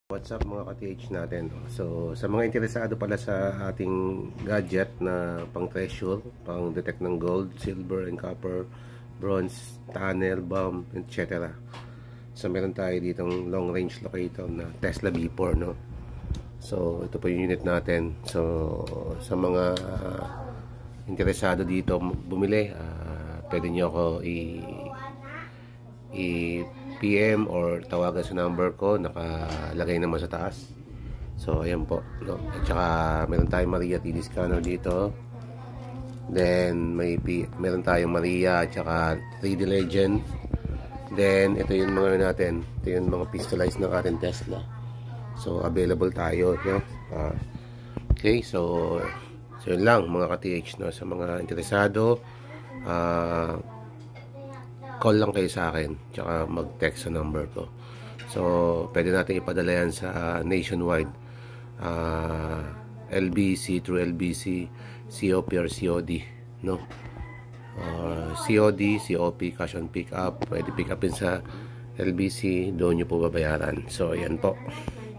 What's up mga ka-TH natin? So, sa mga interesado pala sa ating gadget na pang treasure, pang detect ng gold, silver and copper, bronze, tunnel, bomb, etc. So, meron tayo ditong long range locator na Tesla V4, no? So, ito po yung unit natin. So, sa mga interesado dito bumili, pwede nyo ako i-PM or tawagan sa number ko, nakalagay naman sa taas. So ayan po, no? At saka meron tayong Maria TD scanner dito. Then meron tayong Maria at saka 3D Legend. Then ito yung mga natin, ito yung mga pistolized ng ating Tesla. So available tayo, no? Okay, so yun lang mga ka-TH, no? Sa mga interesado, call lang kayo sa akin, tsaka mag-text sa number ko. So, pwede natin ipadala yan sa nationwide, LBC through LBC, COP or COD, no? COD, COP, cash on pick up, pwede pick upin sa LBC, doon nyo po babayaran. So, yan po.